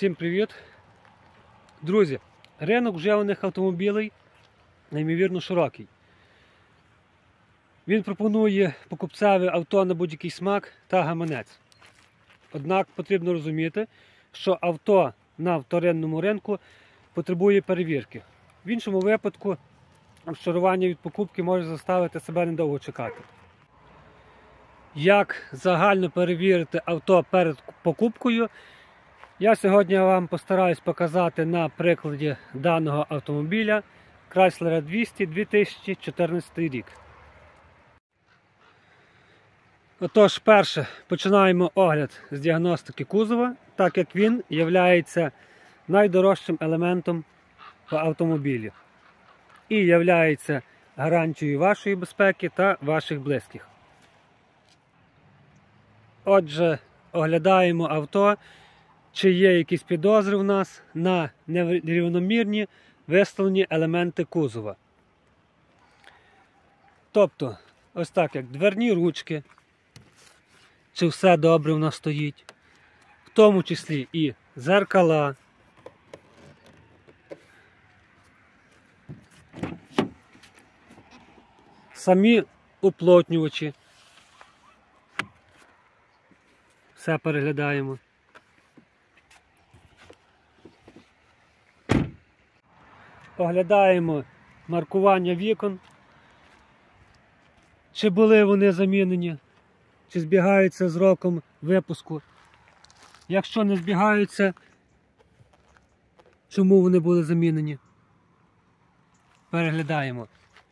Всім привіт! Друзі, ринок вживаних автомобілей неймовірно широкий. Він пропонує покупцеві авто на будь-який смак та гаманець. Однак потрібно розуміти, що авто на вторинному ринку потребує перевірки. В іншому випадку розчарування від покупки може заставити себе недовго чекати. Як загально перевірити авто перед покупкою, я сьогодні вам постараюсь показати на прикладі даного автомобіля Chrysler 200 2014 рік. Отож, перше починаємо огляд з діагностики кузова, так як він є найдорожчим елементом в автомобілі і є гарантією вашої безпеки та ваших близьких. Отже, оглядаємо авто, чи є якісь підозри в нас на нерівномірні виставлені елементи кузова. Тобто, ось так як дверні ручки, чи все добре в нас стоїть, в тому числі і дзеркала, самі уплотнювачі. Все переглядаємо. Оглядаємо маркування вікон, чи були вони замінені, чи збігаються з роком випуску. Якщо не збігаються, чому вони були замінені? Переглядаємо.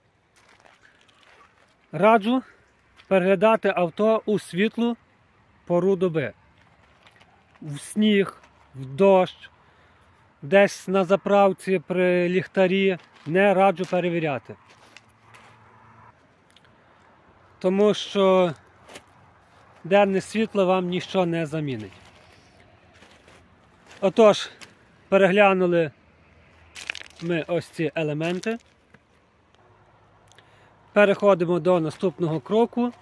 Раджу переглядати авто у світлу пору доби. В сніг, в дощ, десь на заправці при ліхтарі не раджу перевіряти. Тому що денне світло вам ніщо не замінить. Отож, переглянули ми ось ці елементи. Переходимо до наступного кроку.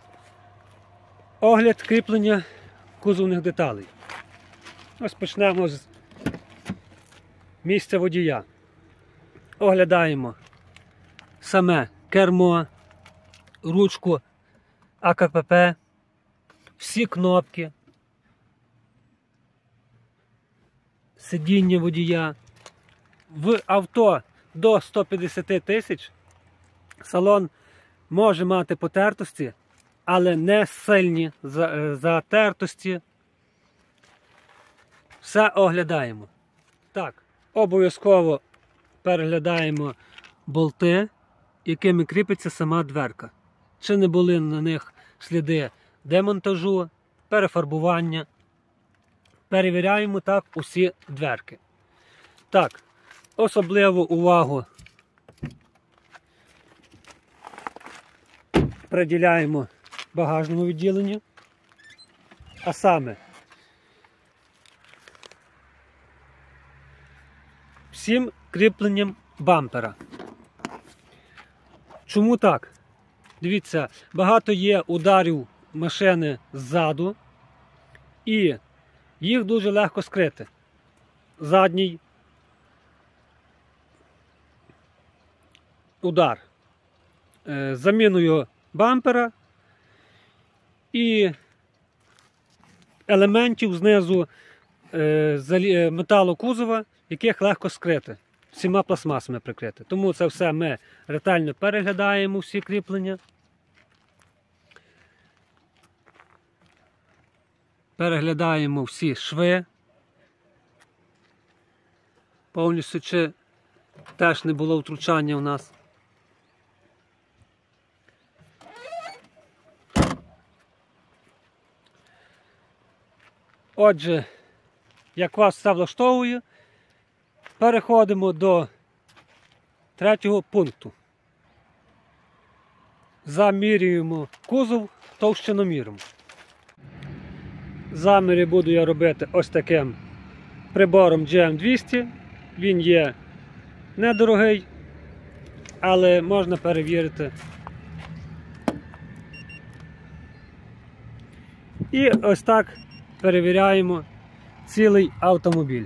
Огляд кріплення кузовних деталей. Ось почнемо з місця водія. Оглядаємо саме кермо, ручку АКПП, всі кнопки, сидіння водія. В авто до 150 тисяч салон може мати потертості, але не сильні затертості. Все оглядаємо. Так, обов'язково переглядаємо болти, якими кріпиться сама дверка. Чи не були на них сліди демонтажу, перефарбування. Перевіряємо так усі дверки. Так, особливу увагу приділяємо багажному відділенню, а саме всім кріпленням бампера. Чому так? Дивіться, багато є ударів машини ззаду, і їх дуже легко скрити. Задній удар з заміною бампера і елементів знизу металу кузова, яких легко скрити, всіма пластмасами прикрити. Тому це все ми ретельно переглядаємо, всі кріплення. Переглядаємо всі шви. Повністю чи теж не було втручання у нас. Отже, як вас все влаштовує, переходимо до третього пункту. Замірюємо кузов товщиноміром. Заміри буду я робити ось таким прибором GM200. Він є недорогий, але можна перевірити. І ось так перевіряємо цілий автомобіль.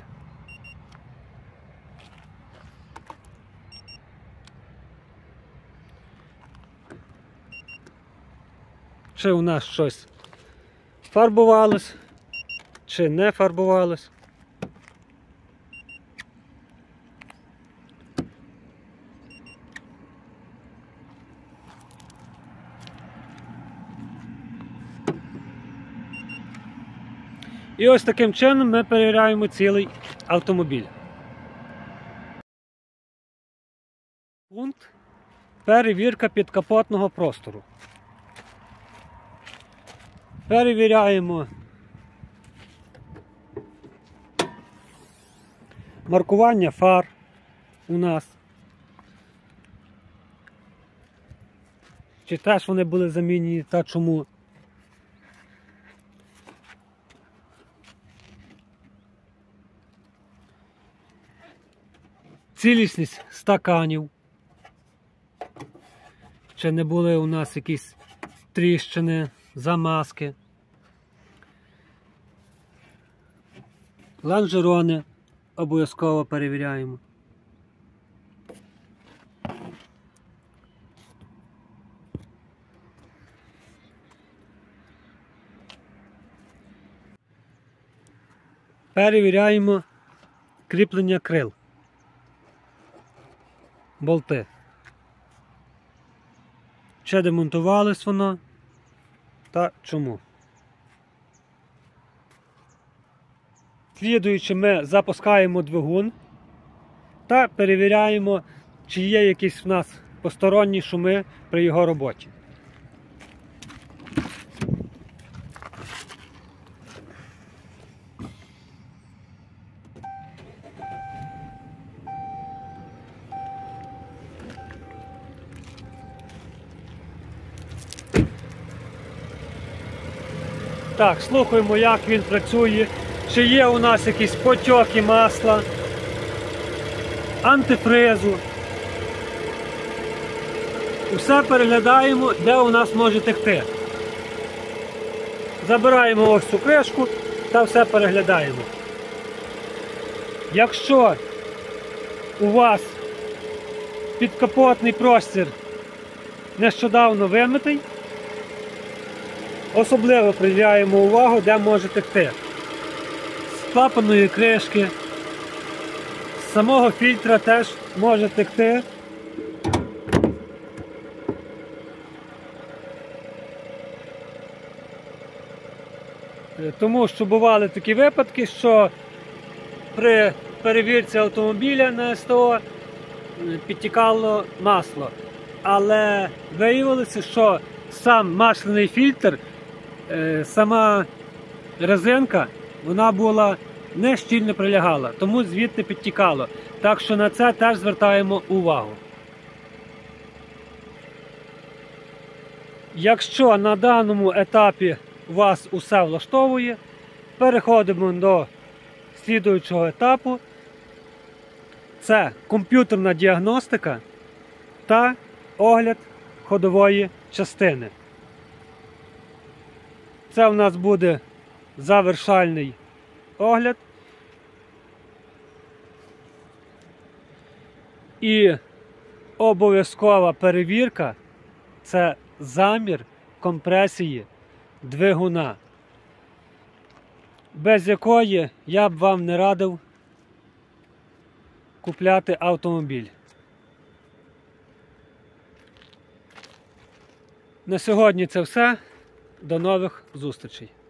Чи у нас щось фарбувалось, чи не фарбувалось. І ось таким чином ми перевіряємо цілий автомобіль. Пункт перевірка підкапотного простору. Перевіряємо маркування фар у нас. Чи теж вони були замінені та чому. Цілісність стаканів. Чи не були у нас якісь тріщини, замазки. Лонжерони обов'язково перевіряємо. Перевіряємо кріплення крил. Болти. Чи демонтувалось воно та чому. Слідуючи, ми запускаємо двигун та перевіряємо, чи є якісь в нас посторонні шуми при його роботі. Так, слухаємо, як він працює, чи є у нас якісь потьоки масла, антифризу. Усе переглядаємо, де у нас може текти. Забираємо ось цю кришку та все переглядаємо. Якщо у вас підкапотний простір нещодавно вимитий, особливо приділяємо увагу, де може текти. З клапаної кришки, з самого фільтра теж може текти. Тому що бували такі випадки, що при перевірці автомобіля на СТО підтікало масло. Але виявилося, що сам масляний фільтр, сама резинка, вона була не щільно прилягала, тому звідти підтікало. Так що на це теж звертаємо увагу. Якщо на даному етапі вас усе влаштовує, переходимо до слідуючого етапу. Це комп'ютерна діагностика та огляд ходової частини. Це у нас буде завершальний огляд. І обов'язкова перевірка – це замір компресії двигуна, без якої я б вам не радив купляти автомобіль. На сьогодні це все. До нових зустрічей.